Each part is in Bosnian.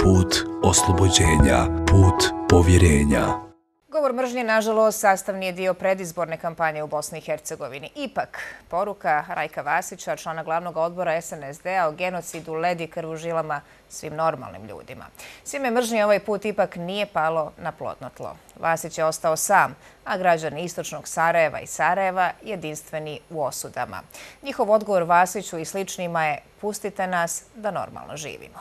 put oslobođenja, put povjerenja. Govor mržnje, nažalost, sastavni je dio predizborne kampanje u Bosni i Hercegovini. Ipak, poruka Rajka Vasića, člana glavnog odbora SNSD-a o genocidu ledi krv u žilama svim normalnim ljudima. Sjeme mržnje ovaj put ipak nije palo na plodno tlo. Vasić je ostao sam, a građani istočnog Sarajeva i Sarajeva jedinstveni u osudama. Njihov odgovor Vasiću i sličnima je: pustite nas da normalno živimo.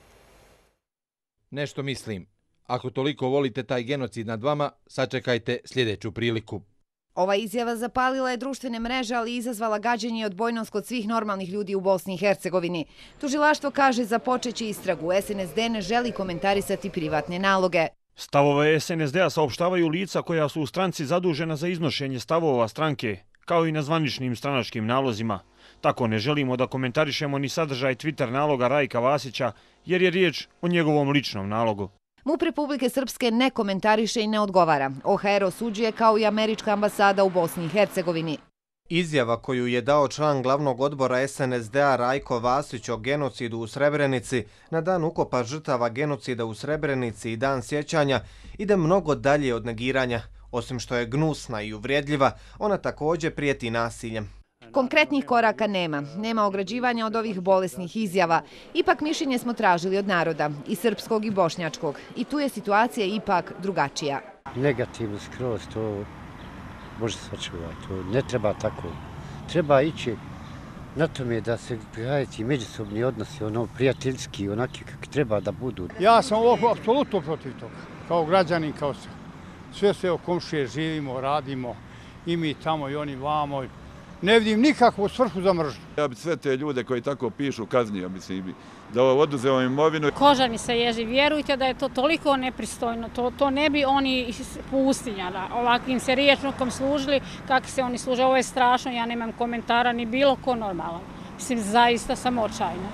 Nešto mislim. Ako toliko volite taj genocid nad vama, sačekajte sljedeću priliku. Ova izjava zapalila je društvene mreže, ali izazvala gađenje i odbojnost kod svih normalnih ljudi u Bosni i Hercegovini. Tužilaštvo kaže započeće istragu. SNSD ne želi komentarisati privatne naloge. Stavove SNSD-a saopštavaju lica koja su u stranci zadužena za iznošenje stavova stranke, kao i na zvaničnim stranačkim nalozima. Tako ne želimo da komentarišemo ni sadržaj Twitter naloga Rajka Vasića, jer je riječ o njegovom ličnom nalogu. MUP Republike Srpske ne komentariše i ne odgovara. OHR osuđuje kao i američka ambasada u Bosni i Hercegovini. Izjava koju je dao član glavnog odbora SNSD-a Rajko Vasić o genocidu u Srebrenici na dan ukopa žrtava genocida u Srebrenici i dan sjećanja ide mnogo dalje od negiranja. Osim što je gnusna i uvrijedljiva, ona također prijeti nasiljem. Konkretnih koraka nema. Nema ograđivanja od ovih bolesnih izjava. Ipak mišljenje smo tražili od naroda, i srpskog i bošnjačkog. I tu je situacija ipak drugačija. Negativno skroz, to može sačuvati. To ne treba tako. Treba ići na tome da se graditi međusobni odnosi, prijateljski, onaki kako treba da budu. Ja sam apsolutno protiv toga. Kao građanin, kao sve komšije živimo, radimo, i mi tamo i oni vamo. Ne vidim nikakvu svrhu za mržnju. Ja bi sve te ljude koji tako pišu kaznio, mislim, da oduzeo imovinu. Koža mi se ježi, vjerujte da je to toliko nepristojno, to ne bi oni iz pustinja, ovakvim se riječnikom služili, kako se oni služe, ovo je strašno, ja nemam komentara ni bilo ko normalan. Mislim, zaista sam očajna.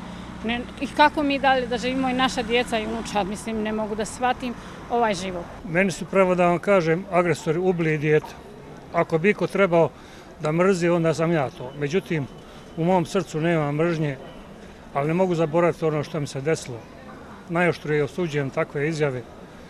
I kako mi dalje da živimo i naša djeca i unučad, mislim, ne mogu da shvatim ovaj život. Meni su, pravo da vam kažem, agresori ubili dijete. Ako bi ko trebao da mrzi, onda sam ja to. Međutim, u mom srcu nema mržnje, ali ne mogu zaboraviti ono što mi se desilo. Najoštrije osuđujem takve izjave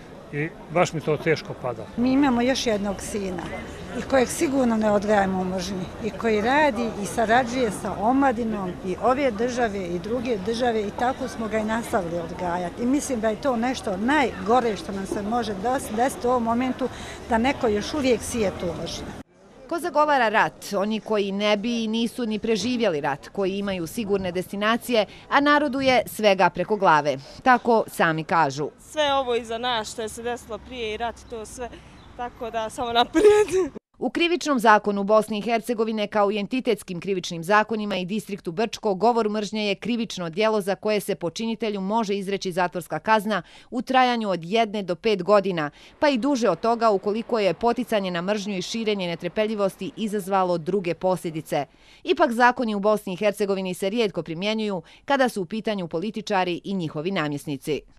i baš mi to teško pada. Mi imamo još jednog sina i kojeg sigurno ne odgajamo u mržnji i koji radi i sarađuje sa omladinom i ove države i druge države i tako smo ga i nastavili odgajati. I mislim da je to nešto najgore što nam se može desiti u ovom momentu, da neko još uvijek sije tu mržnju. Ko zagovara rat? Oni koji ne bi i nisu ni preživjeli rat, koji imaju sigurne destinacije, a narodu je svega preko glave. Tako sami kažu. Sve ovo iza nas što je se desilo prije i rat, to sve, tako da samo naprijed. U krivičnom zakonu Bosne i Hercegovine, kao i entitetskim krivičnim zakonima i distriktu Brčko, govor mržnje je krivično djelo za koje se počinitelju može izreći zatvorska kazna u trajanju od 1 do 5 godina, pa i duže od toga ukoliko je poticanje na mržnju i širenje netrpeljivosti izazvalo druge posljedice. Ipak zakoni u Bosni i Hercegovini se rijetko primjenjuju kada su u pitanju političari i njihovi namjesnici.